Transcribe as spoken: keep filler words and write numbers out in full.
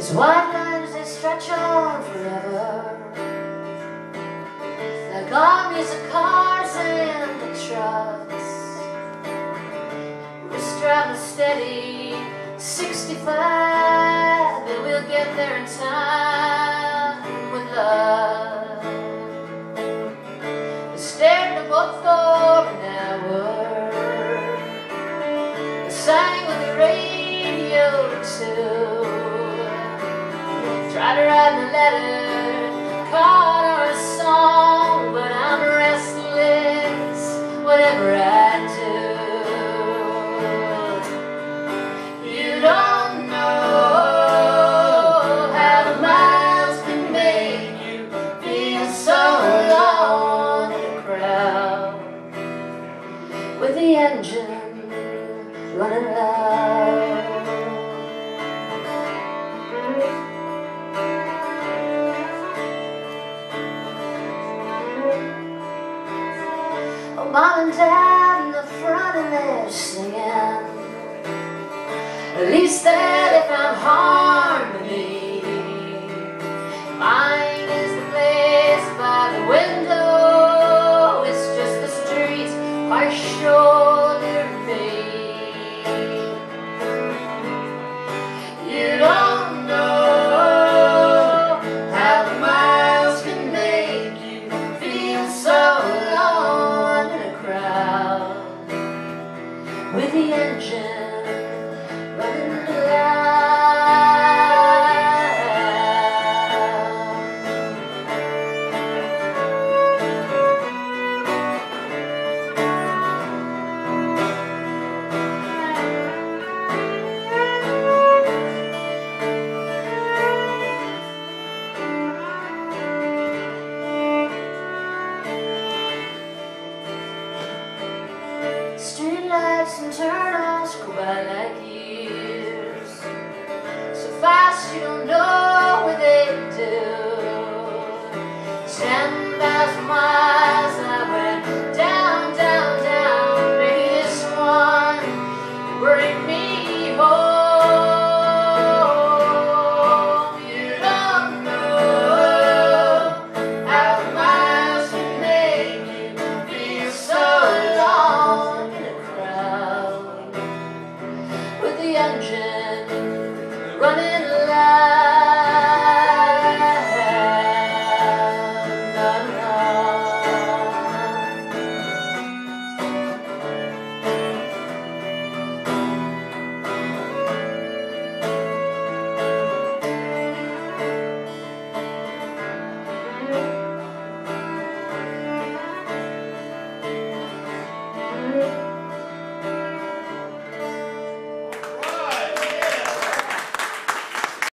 Those white lines, they stretch on forever, like armies of cars and the trucks. We're traveling steady, sixty-five, but we'll get there in time with love. We stared at the book for an hour, we sang with the radio too, tried to write a letter, card or a song, but I'm restless whatever I do. You don't know how the miles can make you feel so alone in a crowd, with the engine running loud. Oh, Mom and Dad in the front and they're singing, at least that they found harmony. Mine is the place by the window, it's just the streets are shoulder to me. You don't know how the miles can make you feel so alone in a crowd, with the engine running streetlights and turtles go by like years, so fast you don't know where they do. Ten thousand miles